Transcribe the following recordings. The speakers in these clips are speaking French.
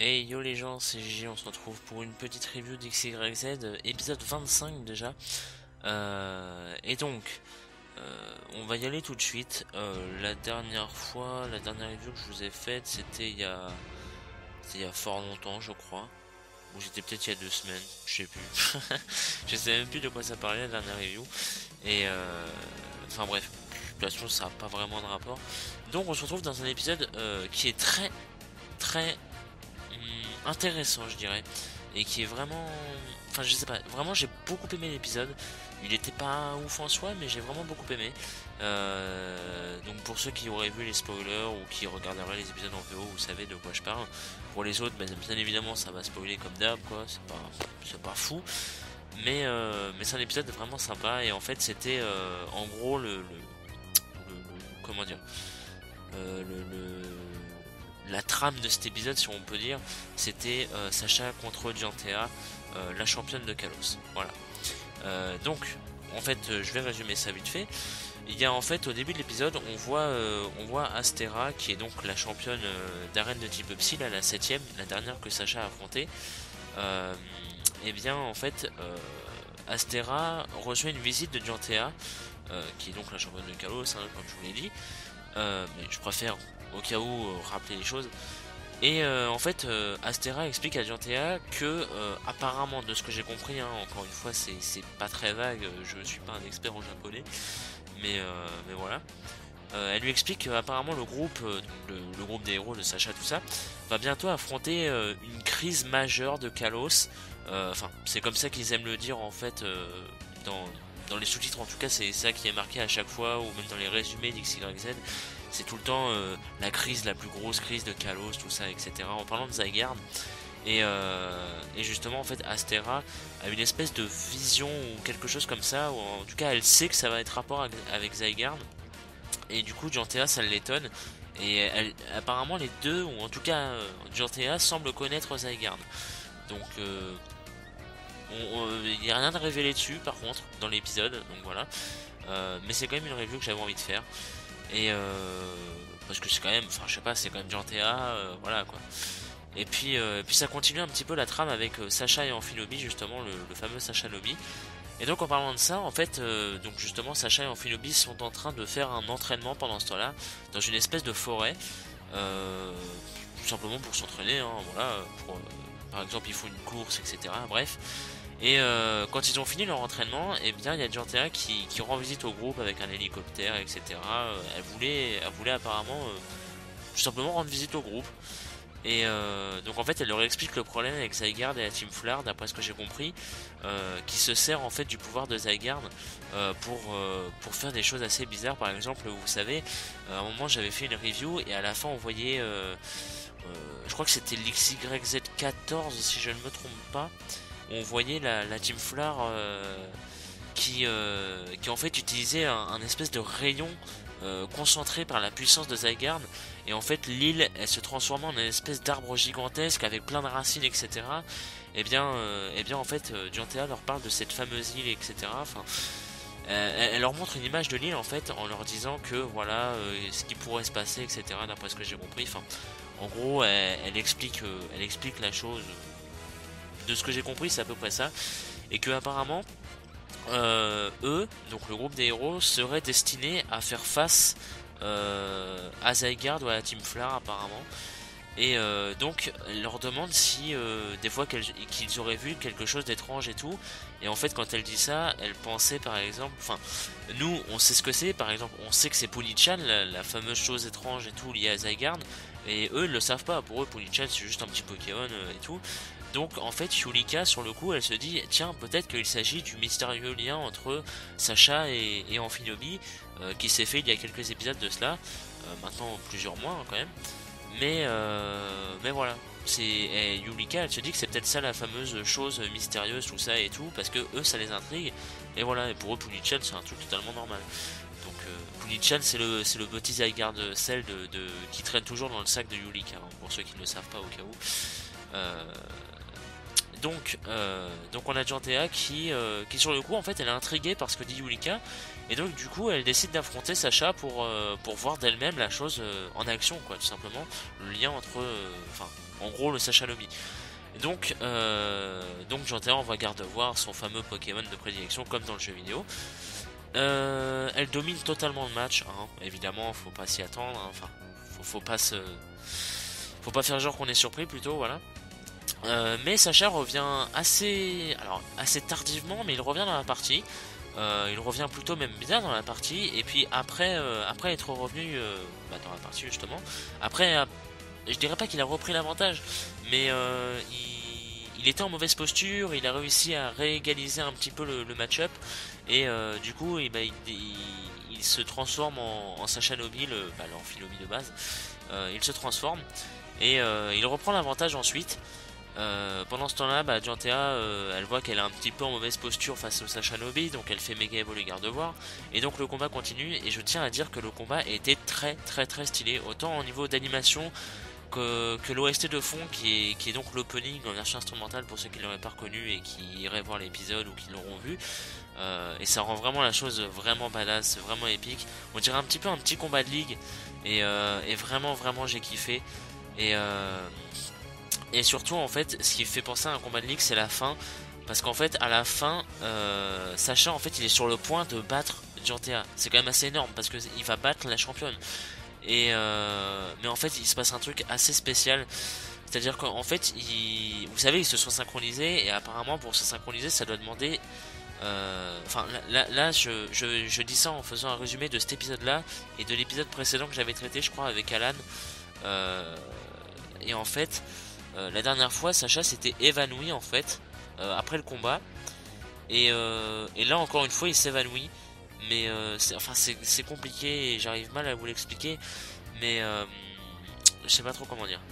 Hey yo les gens, c'est Gigi, on se retrouve pour une petite review d'XYZ, épisode 25 déjà. Et donc, on va y aller tout de suite. La dernière fois, la dernière review que je vous ai faite, c'était il y a fort longtemps je crois. Ou j'étais peut-être il y a 2 semaines, je sais plus. Je sais même plus de quoi ça parlait la dernière review. Et enfin bref, de toute façon ça n'a pas vraiment de rapport. Donc on se retrouve dans un épisode qui est très intéressant je dirais, et qui est vraiment, enfin je sais pas, vraiment j'ai beaucoup aimé l'épisode. Il était pas ouf en soi mais j'ai vraiment beaucoup aimé. Donc pour ceux qui auraient vu les spoilers ou qui regarderaient les épisodes en VO, vous savez de quoi je parle. Pour les autres, bien évidemment ça va spoiler comme d'hab quoi, c'est pas fou, mais c'est un épisode vraiment sympa. Et en fait c'était en gros comment dire, la trame de cet épisode, si on peut dire, c'était Sacha contre Giantea, la championne de Kalos. Voilà. Donc, en fait, je vais résumer ça vite fait. Il y a en fait au début de l'épisode, on voit Astera, qui est donc la championne d'arène de type Psy, là, la septième, la dernière que Sacha a affrontée. Et bien en fait, Astera reçoit une visite de Giantea, qui est donc la championne de Kalos, hein, comme je vous l'ai dit. Mais je préfère au cas où rappeler les choses. Et en fait, Astera explique à Giantea que apparemment, de ce que j'ai compris, hein, encore une fois c'est pas très vague, je suis pas un expert en japonais, mais voilà. Elle lui explique qu'apparemment le groupe, le groupe des héros de Sacha, tout ça, va bientôt affronter une crise majeure de Kalos. Enfin, c'est comme ça qu'ils aiment le dire en fait, dans les sous-titres, en tout cas c'est ça qui est marqué à chaque fois, ou même dans les résumés d'XYZ. C'est tout le temps la crise, la plus grosse crise de Kalos, tout ça, etc. En parlant de Zygarde. Et justement, en fait, Astera a une espèce de vision ou quelque chose comme ça, ou en tout cas, elle sait que ça va être rapport avec Zygarde. Et du coup, Giantea, ça l'étonne. Et apparemment, les deux, ou en tout cas, Giantea semble connaître Zygarde. Donc, il n'y a rien de révélé dessus, par contre, dans l'épisode. Donc voilà. Mais c'est quand même une review que j'avais envie de faire. Et parce que c'est quand même, enfin je sais pas, c'est quand même Giantea, voilà quoi. Et puis ça continue un petit peu la trame avec Sacha et Amphinobi, justement le fameux Sacha Lobby. Et donc en parlant de ça, en fait, donc justement Sacha et Amphinobi sont en train de faire un entraînement pendant ce temps-là, dans une espèce de forêt, euh, tout simplement pour s'entraîner, hein, voilà, par exemple ils font une course, etc. Bref. Et quand ils ont fini leur entraînement, et bien il y a Giantea qui rend visite au groupe avec un hélicoptère, etc. Elle voulait apparemment tout simplement rendre visite au groupe. Et donc en fait elle leur explique le problème avec Zygarde et la Team Flare, d'après ce que j'ai compris, qui se sert en fait du pouvoir de Zygarde pour faire des choses assez bizarres. Par exemple, vous savez, à un moment j'avais fait une review et à la fin on voyait, je crois que c'était l'XYZ14 si je ne me trompe pas, on voyait la Team Flare qui en fait utilisait un espèce de rayon concentré par la puissance de Zygarde. Et en fait l'île elle se transformait en une espèce d'arbre gigantesque avec plein de racines, etc. Et bien en fait Giantea leur parle de cette fameuse île, etc. Enfin, elle leur montre une image de l'île en fait, en leur disant que voilà ce qui pourrait se passer, etc. D'après ce que j'ai compris. Enfin, en gros elle explique la chose. De ce que j'ai compris, c'est à peu près ça. Et que apparemment, eux, donc le groupe des héros, seraient destinés à faire face à Zygarde ou à la Team Flare apparemment. Et donc, elle leur demande si des fois qu'ils auraient vu quelque chose d'étrange et tout. Et en fait, quand elle dit ça, elle pensait par exemple, enfin, nous, on sait ce que c'est. Par exemple, on sait que c'est Pony-chan, la fameuse chose étrange et tout liée à Zygarde. Et eux, ils le savent pas. Pour eux, Pony-chan, c'est juste un petit Pokémon et tout. Donc en fait Yulika sur le coup elle se dit tiens peut-être qu'il s'agit du mystérieux lien entre Sacha et Amphinobi qui s'est fait il y a quelques épisodes de cela, maintenant plusieurs mois hein, quand même, mais voilà, Yulika elle se dit que c'est peut-être ça la fameuse chose mystérieuse tout ça et tout, parce que eux ça les intrigue, et voilà, et pour eux Punichan c'est un truc totalement normal. Donc Punichan c'est le petit Zygarde Cell qui traîne toujours dans le sac de Yulika, hein, pour ceux qui ne le savent pas au cas où. Euh, donc on a Giantea qui sur le coup en fait elle est intriguée par ce que dit Yulika, et donc du coup elle décide d'affronter Sacha pour voir d'elle-même la chose en action quoi, tout simplement, le lien entre enfin en gros le Sacha Lobby. Donc Jantea envoie Gardevoir, son fameux Pokémon de prédilection comme dans le jeu vidéo. Elle domine totalement le match, hein. Évidemment faut pas s'y attendre, hein. Enfin faut pas faire genre qu'on est surpris plutôt, voilà. Mais Sacha revient assez tardivement, mais il revient dans la partie. Il revient plutôt même bien dans la partie. Et puis après être revenu dans la partie justement, après je dirais pas qu'il a repris l'avantage, mais il était en mauvaise posture. Il a réussi à réégaliser un petit peu le match-up. Et du coup il se transforme en Sacha Nobile, l'Amphilobi de base. Il se transforme et il reprend l'avantage ensuite. Pendant ce temps-là, Jantea, elle voit qu'elle est un petit peu en mauvaise posture face au Sacha Nobile, donc elle fait méga évoluer Gardevoir, et donc le combat continue, et je tiens à dire que le combat était très très très stylé, autant au niveau d'animation que l'OST de fond, qui est donc l'opening en version instrumentale pour ceux qui ne l'auraient pas reconnu et qui iraient voir l'épisode ou qui l'auront vu, et ça rend vraiment la chose vraiment badass, vraiment épique, on dirait un petit peu un petit combat de ligue, et vraiment vraiment j'ai kiffé, et surtout en fait ce qui fait penser à un combat de ligue c'est la fin, parce qu'en fait à la fin Sacha en fait il est sur le point de battre Jantea, c'est quand même assez énorme parce que il va battre la championne, mais en fait il se passe un truc assez spécial, c'est à dire qu'en fait vous savez ils se sont synchronisés, et apparemment pour se synchroniser ça doit demander là je dis ça en faisant un résumé de cet épisode là et de l'épisode précédent que j'avais traité je crois avec Alan, et en fait la dernière fois, Sacha s'était évanoui en fait après le combat, et là encore une fois, il s'évanouit. Mais c'est compliqué et j'arrive mal à vous l'expliquer. Mais je sais pas trop comment dire.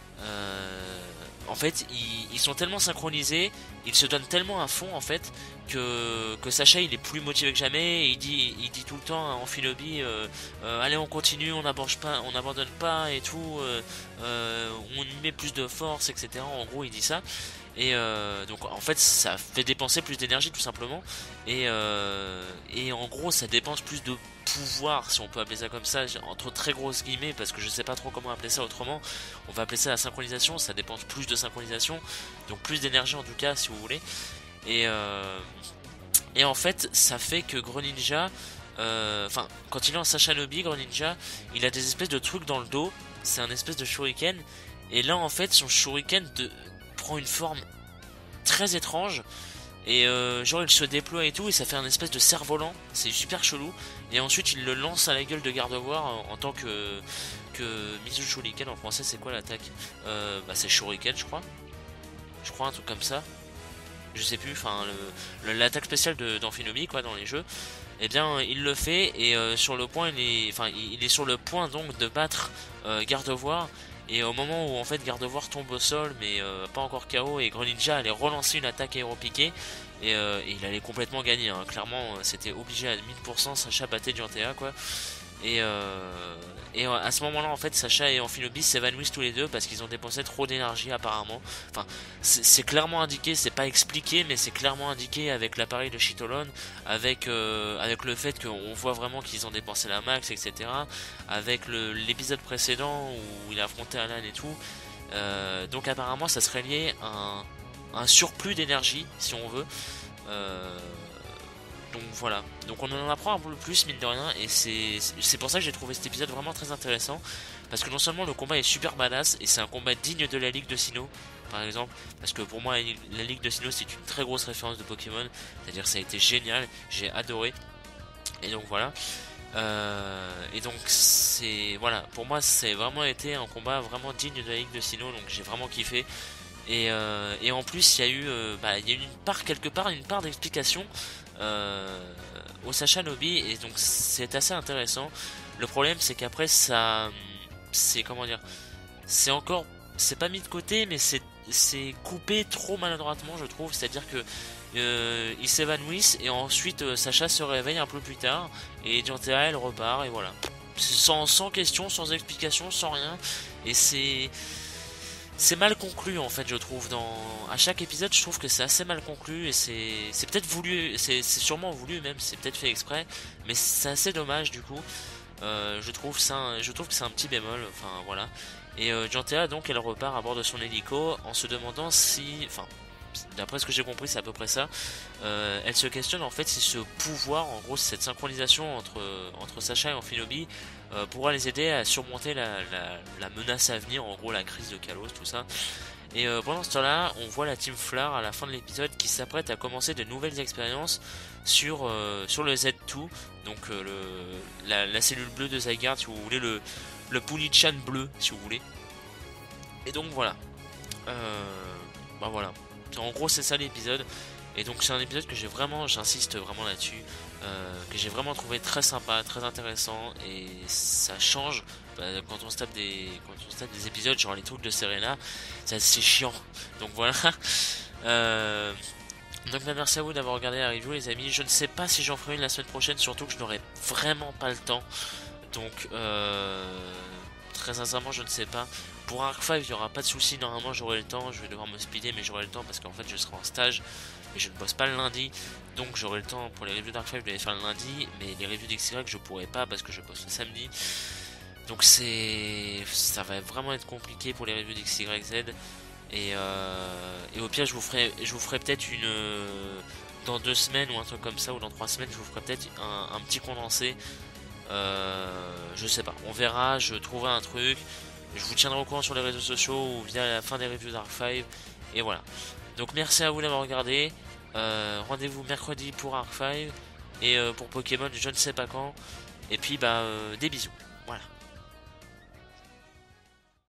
En fait, ils sont tellement synchronisés, ils se donnent tellement à fond en fait que Sacha il est plus motivé que jamais. Il dit tout le temps en Amphilobi, allez on continue, on n'abandonne pas et tout, on y met plus de force, etc. En gros il dit ça. Et donc en fait ça fait dépenser plus d'énergie tout simplement, et en gros ça dépense plus de pouvoir, si on peut appeler ça comme ça, entre très grosses guillemets, parce que je sais pas trop comment appeler ça autrement. On va appeler ça la synchronisation, ça dépense plus de synchronisation, donc plus d'énergie en tout cas si vous voulez. Et en fait ça fait que Greninja, quand il est en Sacha Nobby, Greninja il a des espèces de trucs dans le dos, c'est un espèce de shuriken, et là en fait son shuriken prend une forme très étrange, et genre il se déploie et tout, et ça fait un espèce de cerf-volant, c'est super chelou, et ensuite il le lance à la gueule de Gardevoir en tant que Mizu Shuriken. En français c'est quoi l'attaque, c'est Shuriken je crois un truc comme ça, je sais plus, l'attaque spéciale d'Amphilobi quoi dans les jeux. Et bien il le fait, et sur le point il est sur le point donc de battre Gardevoir. Et au moment où en fait Gardevoir tombe au sol, mais pas encore KO, et Greninja allait relancer une attaque aéropiquée, et il allait complètement gagner, hein. Clairement c'était obligé à 1000%, Sacha battait Jantea quoi. Et à ce moment là en fait Sacha et Amphilobi s'évanouissent tous les deux parce qu'ils ont dépensé trop d'énergie apparemment. Enfin c'est clairement indiqué, c'est pas expliqué, mais c'est clairement indiqué avec l'appareil de Chitolon, avec le fait qu'on voit vraiment qu'ils ont dépensé la max, etc. Avec l'épisode précédent où il a affronté Alan et tout. Donc apparemment ça serait lié à un surplus d'énergie si on veut. Donc voilà, donc on en apprend un peu plus mine de rien, et c'est pour ça que j'ai trouvé cet épisode vraiment très intéressant, parce que non seulement le combat est super badass, et c'est un combat digne de la Ligue de Sinnoh par exemple, parce que pour moi la Ligue de Sinnoh c'est une très grosse référence de Pokémon, c'est-à-dire ça a été génial, j'ai adoré, et donc voilà. Et donc voilà, pour moi c'est vraiment été un combat vraiment digne de la Ligue de Sinnoh, donc j'ai vraiment kiffé. Et en plus il y a eu quelque part une part d'explication au Sacha Nobby, et donc c'est assez intéressant. Le problème c'est qu'après ça, c'est comment dire, c'est pas mis de côté, mais c'est coupé trop maladroitement je trouve, c'est à dire que ils s'évanouissent, et ensuite Sacha se réveille un peu plus tard, et Jantea elle repart, et voilà, sans question, sans explication, sans rien, et c'est mal conclu en fait je trouve. À chaque épisode je trouve que c'est assez mal conclu, et c'est peut-être voulu, c'est sûrement voulu même, c'est peut-être fait exprès, mais c'est assez dommage du coup. Je trouve que c'est un petit bémol, enfin voilà. Et Gentilla donc elle repart à bord de son hélico en se demandant si, enfin d'après ce que j'ai compris c'est à peu près ça, elle se questionne en fait si ce pouvoir, en gros cette synchronisation entre Sacha et Amphinobi pourra les aider à surmonter la menace à venir, en gros la crise de Kalos, tout ça. Et pendant ce temps-là, on voit la Team Flower à la fin de l'épisode qui s'apprête à commencer de nouvelles expériences sur le Z2, donc la cellule bleue de Zygarde, si vous voulez, le Punichan bleu, si vous voulez. Et donc voilà. Bah voilà. En gros, c'est ça l'épisode. Et donc c'est un épisode que j'ai vraiment, j'insiste vraiment là-dessus, que j'ai vraiment trouvé très sympa, très intéressant, et ça change quand on se tape des épisodes genre les trucs de Serena, c'est assez chiant. Donc voilà. Euh, donc bah, merci à vous d'avoir regardé la review les amis. Je ne sais pas si j'en ferai une la semaine prochaine, surtout que je n'aurai vraiment pas le temps. Donc très sincèrement je ne sais pas. Pour Arc 5 il n'y aura pas de souci, normalement j'aurai le temps, je vais devoir me speeder mais j'aurai le temps parce qu'en fait je serai en stage et je ne bosse pas le lundi, donc j'aurai le temps pour les reviews d'Arc 5 je vais les faire le lundi, mais les reviews d'XY je pourrai pas parce que je bosse le samedi, donc ça va vraiment être compliqué pour les reviews d'XYZ, et au pire je vous ferai peut-être une dans 2 semaines ou un truc comme ça, ou dans 3 semaines je vous ferai peut-être un petit condensé. Je sais pas, on verra, je trouverai un truc, je vous tiendrai au courant sur les réseaux sociaux ou via la fin des reviews d'Arc 5, et voilà. Donc merci à vous d'avoir regardé, rendez-vous mercredi pour Arc 5, et pour Pokémon je ne sais pas quand, et puis bah des bisous, voilà.